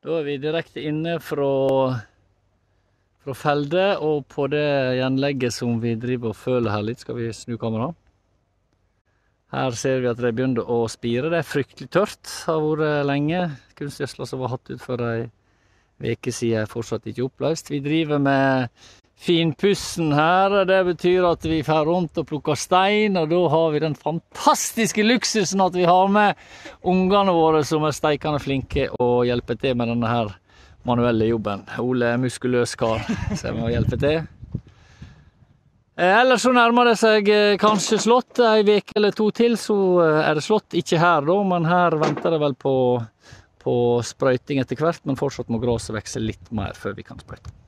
Da vi direkte inne fra feldet, og på det gjenlegget som vi driver og føler her litt. Skal vi snu kameraet? Her ser vi at det begynner å spire. Det fryktelig tørt, har vært lenge. Kunstgjødsla som var hatt ut for en veke siden er fortsatt ikke oppløst. Vi driver med finpussen her, og det betyr at vi fer rundt og plukker stein, og da har vi den fantastiske luksusen at vi har med ungene våre som er steikende flinke og hjelper til med denne her manuelle jobben. Ole er muskuløs kar, så jeg må hjelpe til. Ellers så nærmer det seg kanskje slått, en veke eller to til, så er det slått. Ikke her da, men her venter det vel på sprøyting etter hvert, men fortsatt må gresset vokse litt mer før vi kan sprøyte.